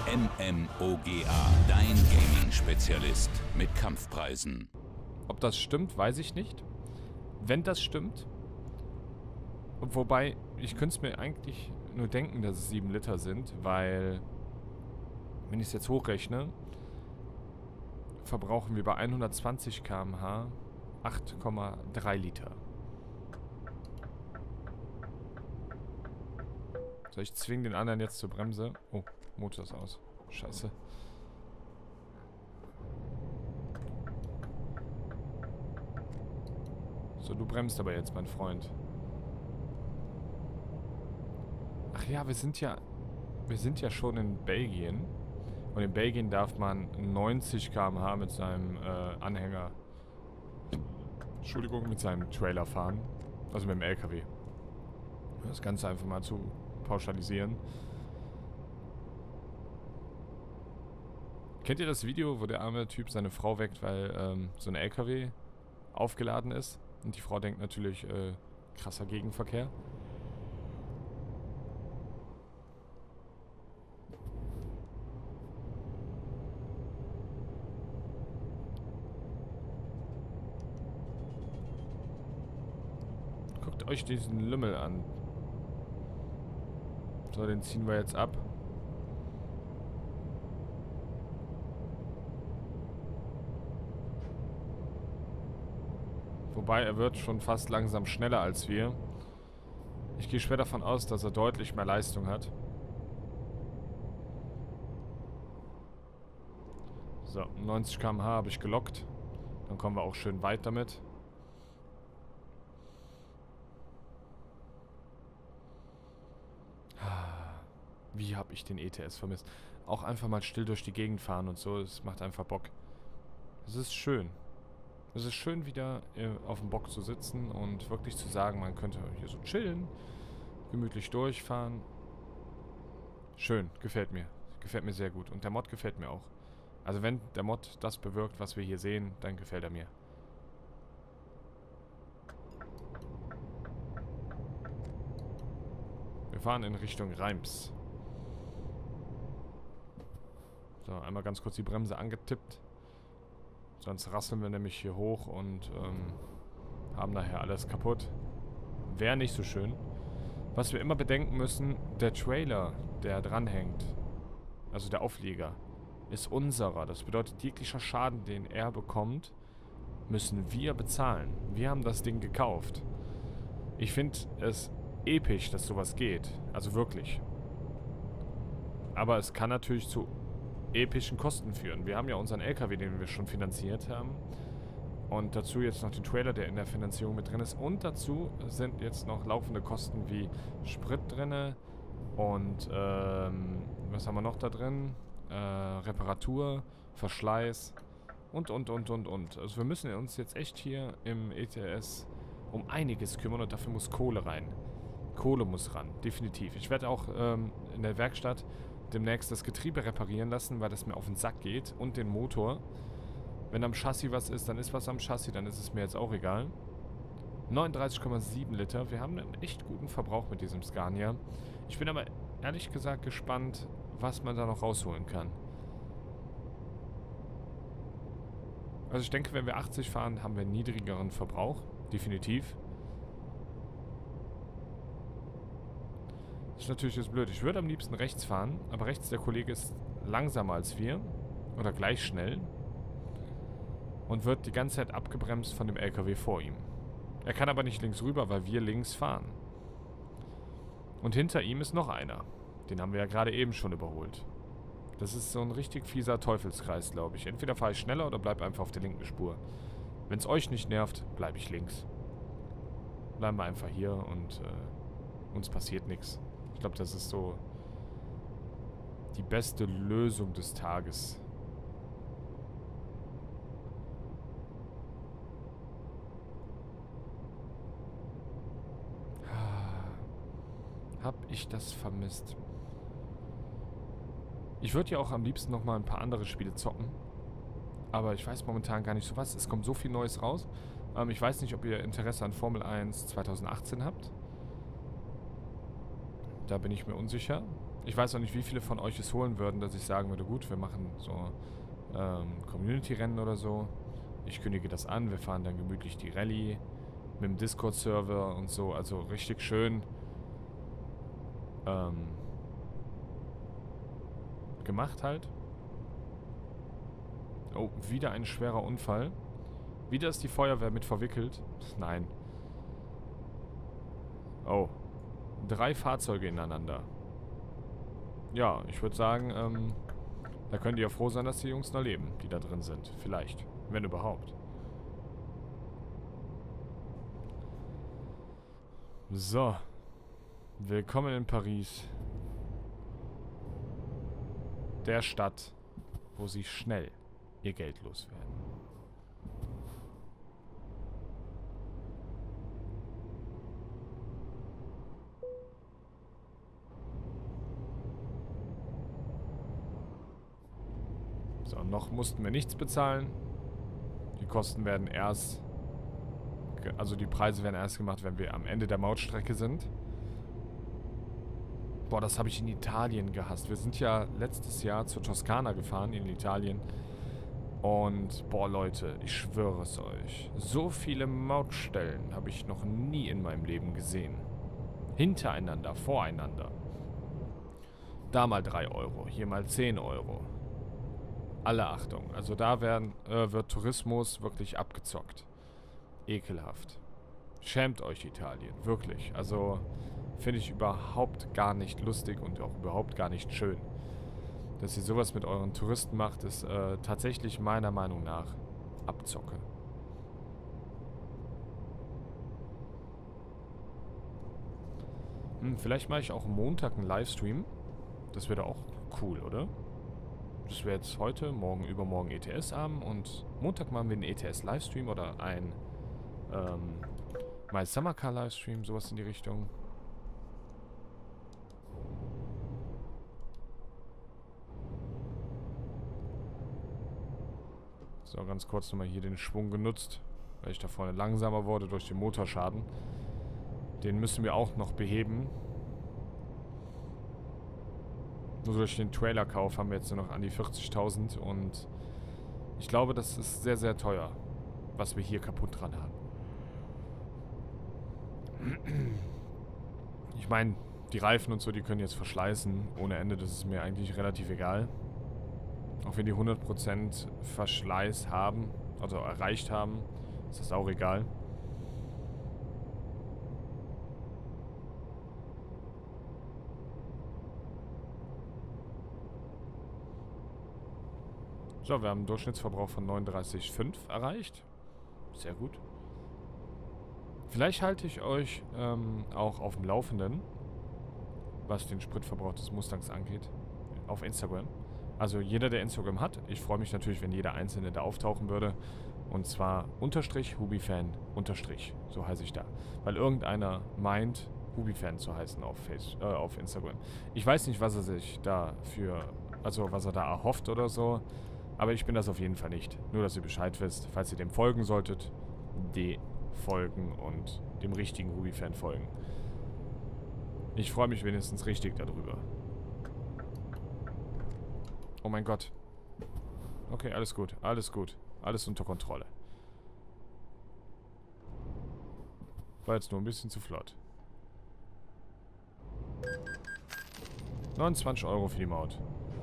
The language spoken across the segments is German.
MMOGA, dein Gaming-Spezialist mit Kampfpreisen. Ob das stimmt, weiß ich nicht. Wenn das stimmt, wobei, ich könnte es mir eigentlich nur denken, dass es 7 Liter sind, weil, wenn ich es jetzt hochrechne, verbrauchen wir bei 120 km/h 8,3 Liter. So, ich zwinge den anderen jetzt zur Bremse. Oh, Motor ist aus. Scheiße. So, du bremst aber jetzt, mein Freund. Ach ja, wir sind ja schon in Belgien. Und in Belgien darf man 90 km/h mit seinem Anhänger, Entschuldigung, mit seinem Trailer fahren. Also mit dem LKW. Das Ganze einfach mal zu pauschalisieren. Kennt ihr das Video, wo der arme Typ seine Frau weckt, weil so ein LKW aufgeladen ist? Und die Frau denkt natürlich, krasser Gegenverkehr. Guckt euch diesen Lümmel an. So, den ziehen wir jetzt ab. Wobei, er wird schon fast langsam schneller als wir. Ich gehe schwer davon aus, dass er deutlich mehr Leistung hat. So, 90 km/h habe ich gelockt. Dann kommen wir auch schön weit damit. Wie habe ich den ETS vermisst? Auch einfach mal still durch die Gegend fahren und so, es macht einfach Bock. Es ist schön. Es ist schön, wieder auf dem Bock zu sitzen und wirklich zu sagen, man könnte hier so chillen, gemütlich durchfahren. Schön, gefällt mir. Gefällt mir sehr gut. Und der Mod gefällt mir auch. Also wenn der Mod das bewirkt, was wir hier sehen, dann gefällt er mir. Wir fahren in Richtung Reims. So, einmal ganz kurz die Bremse angetippt. Sonst rasseln wir nämlich hier hoch und haben nachher alles kaputt. Wäre nicht so schön. Was wir immer bedenken müssen, der Trailer, der dranhängt, also der Auflieger, ist unserer. Das bedeutet, jeglicher Schaden, den er bekommt, müssen wir bezahlen. Wir haben das Ding gekauft. Ich finde es episch, dass sowas geht. Also wirklich. Aber es kann natürlich zu epischen Kosten führen. Wir haben ja unseren LKW, den wir schon finanziert haben. Und dazu jetzt noch den Trailer, der in der Finanzierung mit drin ist. Und dazu sind jetzt noch laufende Kosten wie Sprit drin. Und was haben wir noch da drin? Reparatur, Verschleiß und. Also wir müssen uns jetzt echt hier im ETS um einiges kümmern und dafür muss Kohle rein. Kohle muss ran, definitiv. Ich werde auch in der Werkstatt demnächst das Getriebe reparieren lassen, weil das mir auf den Sack geht und den Motor. Wenn am Chassis was ist, dann ist was am Chassis, dann ist es mir jetzt auch egal. 39,7 Liter. Wir haben einen echt guten Verbrauch mit diesem Scania. Ich bin aber ehrlich gesagt gespannt, was man da noch rausholen kann. Also ich denke, wenn wir 80 fahren, haben wir einen niedrigeren Verbrauch. Definitiv. Das ist natürlich jetzt blöd. Ich würde am liebsten rechts fahren, aber rechts der Kollege ist langsamer als wir. Oder gleich schnell. Und wird die ganze Zeit abgebremst von dem LKW vor ihm. Er kann aber nicht links rüber, weil wir links fahren. Und hinter ihm ist noch einer. Den haben wir ja gerade eben schon überholt. Das ist so ein richtig fieser Teufelskreis, glaube ich. Entweder fahre ich schneller oder bleibe einfach auf der linken Spur. Wenn es euch nicht nervt, bleibe ich links. Bleiben wir einfach hier und uns passiert nichts. Ich glaube, das ist so die beste Lösung des Tages. Hab ich das vermisst. Ich würde ja auch am liebsten nochmal ein paar andere Spiele zocken. Aber ich weiß momentan gar nicht so was. Es kommt so viel Neues raus. Ich weiß nicht, ob ihr Interesse an Formel 1 2018 habt. Da bin ich mir unsicher. Ich weiß auch nicht, wie viele von euch es holen würden, dass ich sagen würde, gut, wir machen so Community-Rennen oder so. Ich kündige das an, wir fahren dann gemütlich die Rallye mit dem Discord-Server und so. Also richtig schön gemacht halt. Oh, wieder ein schwerer Unfall. Wieder ist die Feuerwehr mit verwickelt. Nein. Oh. 3 Fahrzeuge ineinander. Ja, ich würde sagen, da könnt ihr ja froh sein, dass die Jungs noch leben, die da drin sind. Vielleicht. Wenn überhaupt. So. Willkommen in Paris. Der Stadt, wo sie schnell ihr Geld loswerden. So, noch mussten wir nichts bezahlen. Die Kosten werden erst... Also die Preise werden erst gemacht, wenn wir am Ende der Mautstrecke sind. Boah, das habe ich in Italien gehasst. Wir sind ja letztes Jahr zur Toskana gefahren, in Italien. Und, boah, Leute, ich schwöre es euch. So viele Mautstellen habe ich noch nie in meinem Leben gesehen. Hintereinander, voreinander. Da mal 3 Euro, hier mal 10 Euro. Alle Achtung. Also da wird Tourismus wirklich abgezockt. Ekelhaft. Schämt euch, Italien. Wirklich. Also finde ich überhaupt gar nicht lustig und auch überhaupt gar nicht schön. Dass ihr sowas mit euren Touristen macht, ist tatsächlich meiner Meinung nach Abzocke. Vielleicht mache ich auch Montag einen Livestream. Das wäre auch cool, oder? Das wäre jetzt heute, morgen, übermorgen ETS-Abend und Montag machen wir einen ETS-Livestream oder ein My Summer Car Livestream, sowas in die Richtung. So, ganz kurz nochmal hier den Schwung genutzt, weil ich da vorne langsamer wurde durch den Motorschaden. Den müssen wir auch noch beheben. Nur durch den Trailerkauf haben wir jetzt nur noch an die 40.000 und ich glaube, das ist sehr, sehr teuer, was wir hier kaputt dran haben. Ich meine, die Reifen und so, die können jetzt verschleißen ohne Ende, das ist mir eigentlich relativ egal. Auch wenn die 100% Verschleiß haben, also erreicht haben, ist das auch egal. So, wir haben einen Durchschnittsverbrauch von 39,5 erreicht. Sehr gut. Vielleicht halte ich euch auch auf dem Laufenden, was den Spritverbrauch des Mustangs angeht, auf Instagram. Also jeder, der Instagram hat, ich freue mich natürlich, wenn jeder Einzelne da auftauchen würde. Und zwar _Hubifan_, so heiße ich da. Weil irgendeiner meint, Hubifan zu heißen auf Instagram. Ich weiß nicht, was er sich dafür, also was er da erhofft oder so. Aber ich bin das auf jeden Fall nicht. Nur, dass ihr Bescheid wisst, falls ihr dem folgen solltet, folgen und dem richtigen Hubifan folgen. Ich freue mich wenigstens richtig darüber. Oh mein Gott. Okay, alles gut, alles gut. Alles unter Kontrolle. War jetzt nur ein bisschen zu flott. 29 Euro für die Maut.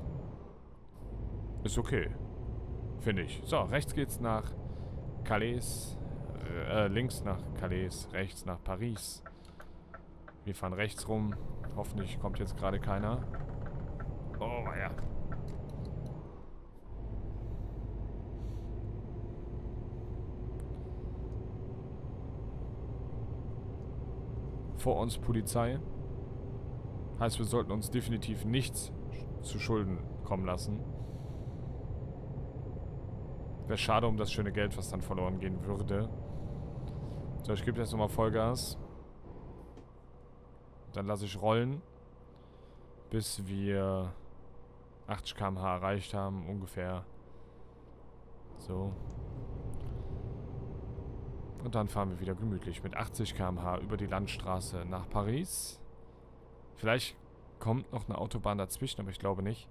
Ist okay. Finde ich. So, rechts geht's nach Calais. Links nach Calais. Rechts nach Paris. Wir fahren rechts rum. Hoffentlich kommt jetzt gerade keiner. Oh, ja. Vor uns Polizei. Heißt, wir sollten uns definitiv nichts zu Schulden kommen lassen. Wäre schade um das schöne Geld, was dann verloren gehen würde. So, ich gebe jetzt nochmal Vollgas. Dann lasse ich rollen, bis wir 80 km/h erreicht haben, ungefähr. So. Und dann fahren wir wieder gemütlich mit 80 km/h über die Landstraße nach Paris. Vielleicht kommt noch eine Autobahn dazwischen, aber ich glaube nicht.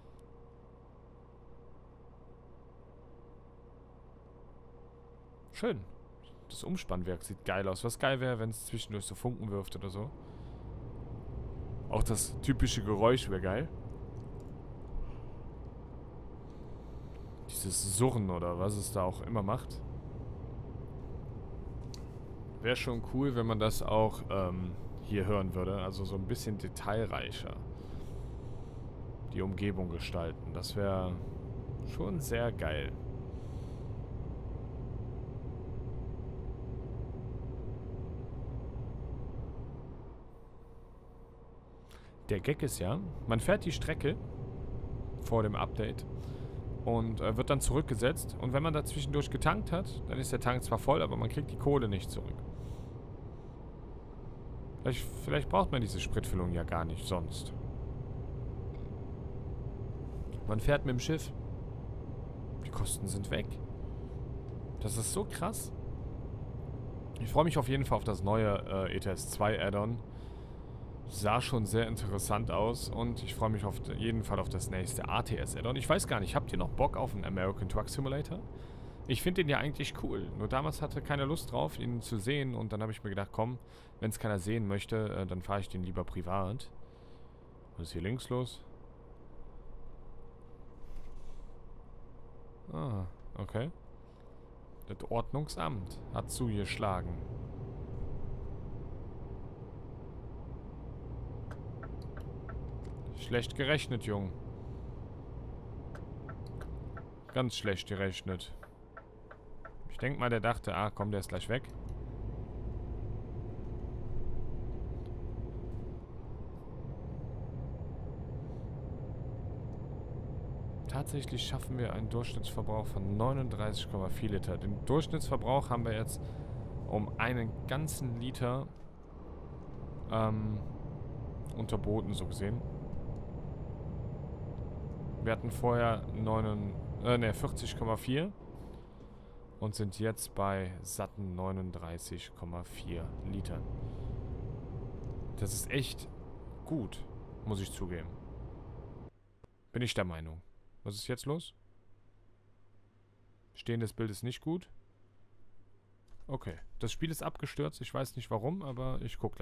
Schön. Das Umspannwerk sieht geil aus. Was geil wäre, wenn es zwischendurch so Funken wirft oder so. Auch das typische Geräusch wäre geil. Dieses Surren oder was es da auch immer macht. Wäre schon cool, wenn man das auch hier hören würde. Also so ein bisschen detailreicher. Die Umgebung gestalten. Das wäre schon sehr geil. Der Gag ist ja, man fährt die Strecke vor dem Update und wird dann zurückgesetzt. Und wenn man da zwischendurch getankt hat, dann ist der Tank zwar voll, aber man kriegt die Kohle nicht zurück. Vielleicht braucht man diese Spritfüllung ja gar nicht sonst. Man fährt mit dem Schiff. Die Kosten sind weg. Das ist so krass. Ich freue mich auf jeden Fall auf das neue ETS 2 Add-on. Sah schon sehr interessant aus und ich freue mich auf jeden Fall auf das nächste ATS Add-on. Ich weiß gar nicht, habt ihr noch Bock auf einen American Truck Simulator? Ich finde den ja eigentlich cool. Nur damals hatte keiner Lust drauf, ihn zu sehen und dann habe ich mir gedacht, komm, wenn es keiner sehen möchte, dann fahre ich den lieber privat. Was ist hier links los? Ah, okay. Das Ordnungsamt hat zugeschlagen. Schlecht gerechnet, Jung. Ganz schlecht gerechnet. Ich denke mal, der dachte, ah komm, der ist gleich weg. Tatsächlich schaffen wir einen Durchschnittsverbrauch von 39,4 Liter. Den Durchschnittsverbrauch haben wir jetzt um einen ganzen Liter unterboten, so gesehen. Wir hatten vorher 40,4 und sind jetzt bei satten 39,4 Litern. Das ist echt gut, muss ich zugeben. Bin ich der Meinung. Was ist jetzt los? Stehendes Bild ist nicht gut. Okay, das Spiel ist abgestürzt. Ich weiß nicht warum, aber ich gucke.